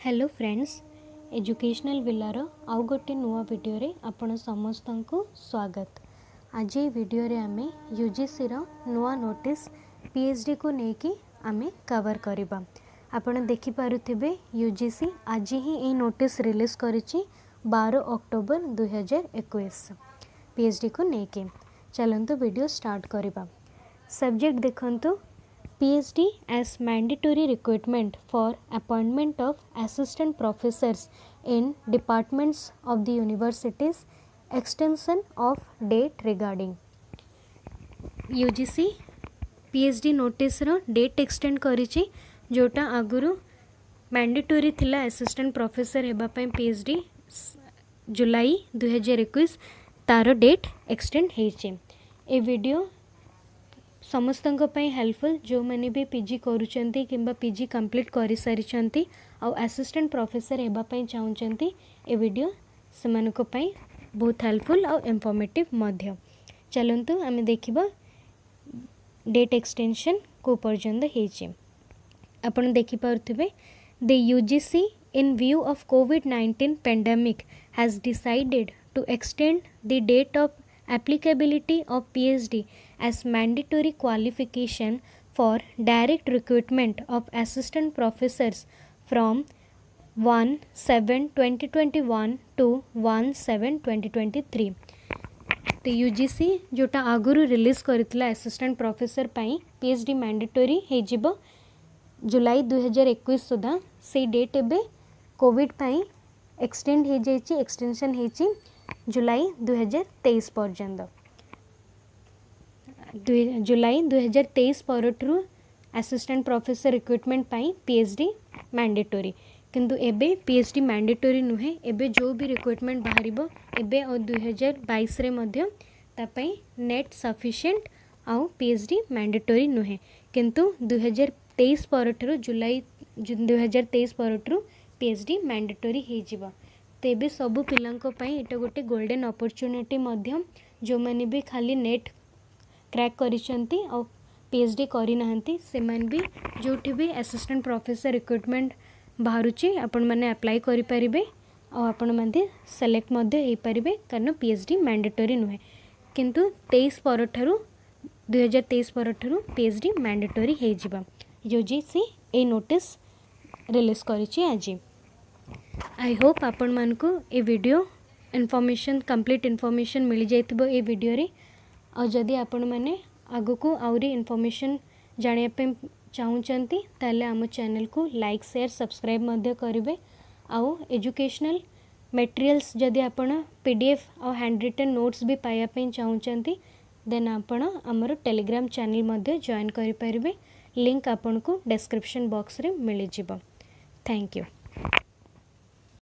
Hello friends, educational Villar आउ गोटे नुआ वीडियो रे आपण समस्त को स्वागत। आज ये वीडियो रे आमे यूजीसी रो नुआ नोटिस पीएचडी को लेकिन आमे कवर करबा। आपण देखि पारुथिबे यूजीसी आज ही ए नोटिस रिलीज करिछि 12 अक्टोबर 2021 पीएचडी को लेकिन। चलंतु वीडियो स्टार्ट करबा। सब्जेक्ट देखंतु PhD as mandatory requirement for appointment of assistant professors in departments of the universities, extension of date regarding UGC PhD notice रो date extend करिछि जोटा आगुरु mandatory थिला assistant professor हेबा पय PhD जुलाई 2021 तारो डेट एक्सटेंड हेछि। ए वीडियो समस्तंक पई हेल्पफुल जो मैंने भी पीजी करूचंती किंबा पीजी कंप्लीट करि सारिचंती आ असिस्टेंट प्रोफेसर हेबा पई चाहुचंती ए वीडियो सेमानको पई बहुत हेल्पफुल आ इंफॉर्मेटिव मध्य। चलंतु आमे देखिबा डेट एक्सटेंशन को पर्यंत हेछि। आपण देखि पारुथिबे the UGC in view of कोविड-19 pandemic has decided to extend the date of applicability of PhD as mandatory qualification for direct recruitment of assistant professors from 1/7/2021 to 1/7/2023। तो यूजीसी जोटा आगुरु रिलीज करथिला असिस्टेंट प्रोफेसर पई PhD mandatory हे जिवो July 2021 सुधा से date एबे कोविड पई एक्सटेंड हे जायछि, एक्सटेंशन हेछि जुलाई 2023 पर्यंत। जुलाई 2023 परठू असिस्टेंट प्रोफेसर रिक्रुटमेंट पाई पीएचडी मैंडेटरी, किंतु एबे पीएचडी मैंडेटरी नुहे। एबे जो भी रिक्रुटमेंट बाहरिबो एबे और 2022 रे मध्य तापई नेट सफिशिएंट आउ पीएचडी मैंडेटरी नुहे, किंतु 2023 परठू जुलाई 2023 परठू पीएचडी मैंडेटरी हे जिवो। तेबे सबु पिलांको पई एटा गोटे गोल्डन अपॉर्चुनिटी मध्यम जो माने भी खाली नेट क्रैक करिसंती और पीएचडी करि नहंती से मान भी जोठी भी असिस्टेंट प्रोफेसर रिक्रुटमेंट बाहरुची आपण माने अप्लाई करि परिबे और आपण माने सेलेक्ट मध्ये हे परिबे, कारण पीएचडी मैंडेटरी नुहे। किंतु 23 परठरू 2023 परठरू पीएचडी मैंडेटरी हे जिबा। यूजीसी ए नोटिस रिलीज करिछि आज। आई होप आपण मानकु ए वीडियो इन्फॉर्मेशन कंप्लीट इन्फॉर्मेशन मिल जाइथिबो ए वीडियो रे। और जदि आपण माने आगु को आउरी इन्फॉर्मेशन जानिया पे चाहुचंती ताले आम चैनल को लाइक शेयर सब्सक्राइब मध्य करिवे। आउ एजुकेशनल मटेरियल्स जदि आपण पीडीएफ और हैंड रिटन नोट्स भी पाया पे चाहुचंती देन आपण हमर टेलीग्राम चैनल मध्य जॉइन करि परिबे। लिंक आपण को डिस्क्रिप्शन बॉक्स रे मिल जिवो। Thank you.